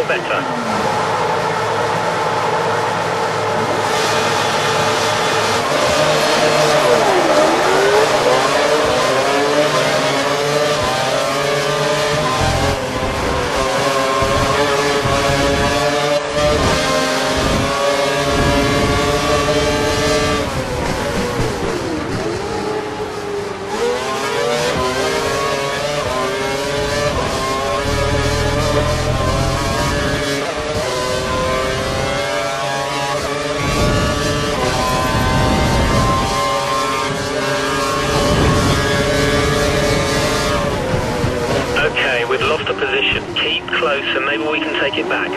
better. We've lost the position. Keep close and maybe we can take it back.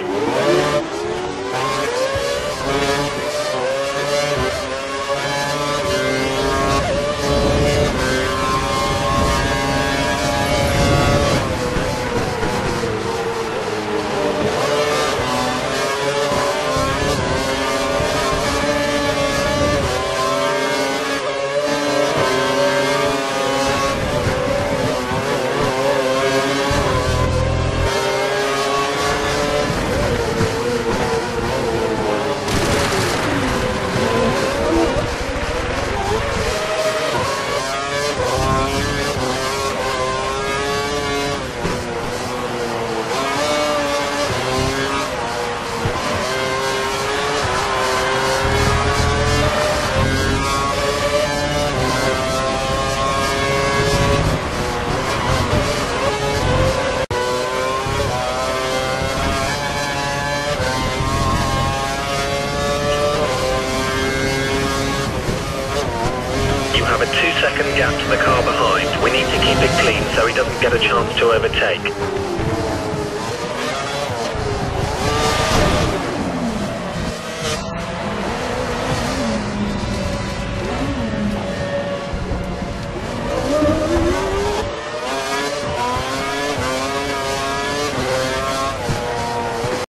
Have a 2-second gap to the car behind. We need to keep it clean so he doesn't get a chance to overtake.